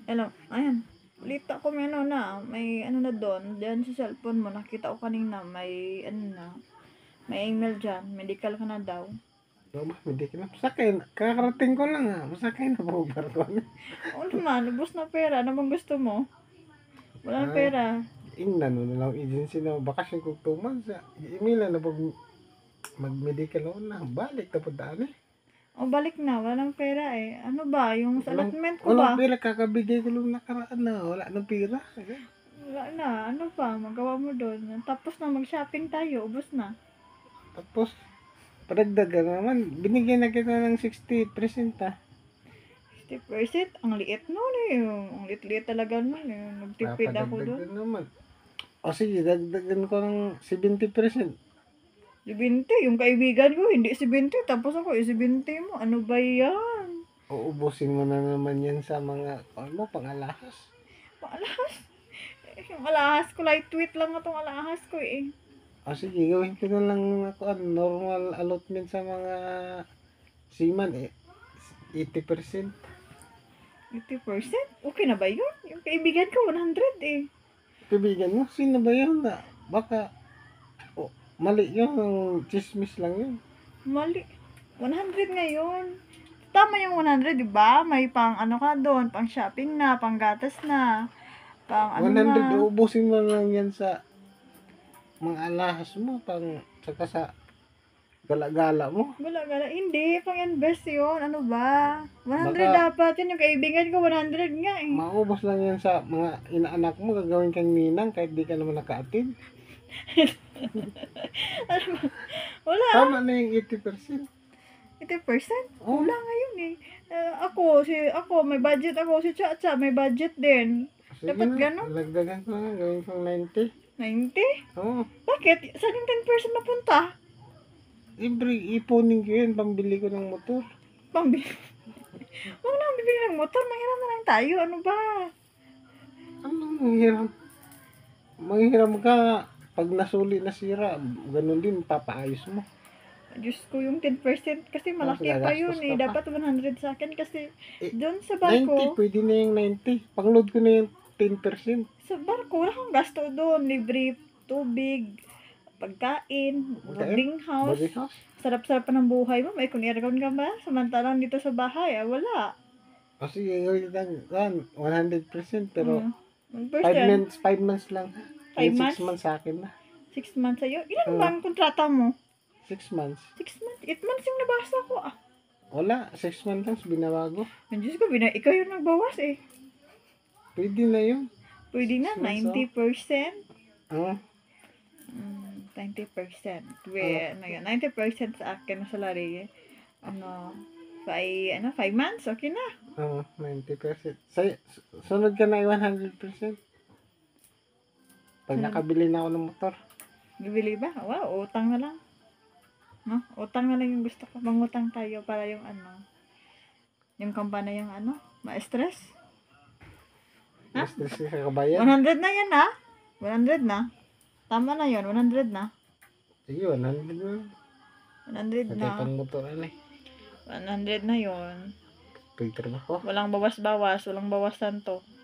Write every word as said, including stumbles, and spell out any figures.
Hello, ayan. Balita ko may ano na, may ano na doon, diyan sa cellphone mo, nakita ko kanina, may ano na, may email dyan, medical ka na daw. Oo ba, hindi ka na. Masakay, kakarating ko lang ah. Masakay na po barko na. Oo naman, ubos na pera, ano bang gusto mo? Wala na Ay, pera. ingnan mo na lang agency na bakasyon kong two months. Email na pag mag-medical ako na. Balik na po daan eh. O balik na, wala nang pera eh. Ano ba, yung sa Walang, allotment ko ba? walang pera, kakabigay ko lang nakaraan na. Wala nang pera. Ayan. Wala na, ano pa, magawa mo doon. Tapos na mag-shopping tayo, ubos na. Tapos, padagdagan naman. Binigyan na kita ng sixty percent ah. fifty percent, ang liit nun eh. Ang liit-liit talaga nun eh. Nagtipid ako doon. Papadagdagan naman. O sige, dagdagan ko ng seventy percent. seventy, yung kaibigan ko, hindi seventy, tapos ako eh, seventy mo. Ano ba yan? Uubusin mo na naman yan sa mga, ano mo, pangalahas. Alahas. Eh, yung alahas ko, lightweight lang itong alahas ko eh. O sige, gawin ko na lang ako ano, normal allotment sa mga seaman eh. eighty percent. eighty percent? Okay na ba yun? Yung kaibigan ko, one hundred eh. Kaibigan mo, sino ba yun na? Baka, oh, mali yun, chismis lang yun. Mali. one hundred ngayon. Tama yung one hundred, di ba? May pang ano ka doon, pang shopping na, pang gatas na, pang ano one hundred, na. uubusin mo lang yan sa mga alahas mo, pang, saka sa gala-gala mo. Gala, gala. Hindi, pang invest yun. Ano ba? one hundred Baka- dapat yun. Yung kaibigan ko, one hundred nga eh. Maubos lang yan sa mga inaanak mo, gagawin kang ninang kahit di ka naman naka-attend. Wala. Tama na yung eighty percent. eighty percent? Oh. Wala ngayon eh. Eh, ako, si, ako, may budget ako. Si Chacha, may budget din. Sige Dapat na, ganon. lagdagan ko na, gawin kong ninety. ninety? Oo. Bakit? Saan yung ten percent napunta? Siyempre, ipunin ko yun, pambili ko ng motor. Pambili. Huwag na bibili ng motor. Mahirap na lang tayo. Ano ba? Ano, mahirap. Mahirap ka, pag nasuli na sira, ganun din, papaayos mo. Diyos ko, yung ten percent kasi malaki Tapos pa gagastos yun eh. ka pa. Dapat one hundred sa akin kasi Eh, doon sa ninety, barko, pwede na yung ninety. Pangload ko na yung ten percent. sa barko, wala kang gasto doon. Libre tubig, pagkain, boarding house. Body house. Sarap-sarap pa ng buhay mo. May kung aircon ka ba? Samantalang dito sa bahay, ah, wala. O sige, gawin lang, one hundred percent, pero Mm. five Percent, months, five months lang. Five Yung months? six months sa akin na. six months sa'yo. Ilan Mm. ba ang kontrata mo? Six months. Six months? Eight months yung nabasa ko ah. Wala, six months lang, binabago. Ang Diyos ko, bina, ikaw yung nagbawas eh. Pwede na yun. Pwede na, Six months, ninety percent. Oo. Mm, ninety percent. We, ano yun, ninety percent sa akin na salary. Ano, five, ano, five months, okay na. Oo, ninety percent. Say, sunod ka na yung one hundred percent. Pag Sunod. nakabili na ako ng motor. Bibili ba? Wow, utang na lang. No? Utang na lang yung gusto ko. Mangutang tayo para yung ano, yung kampana yung ano, ma-stress. Ha? Mas stress ka kabayan. one hundred na yan ha? one hundred na? Tama na yun, one hundred na. Sige, one hundred na. one hundred Pati na. pang motor na eh. one hundred na yun. Pagtrabaho. Walang bawas-bawas, walang bawasan to.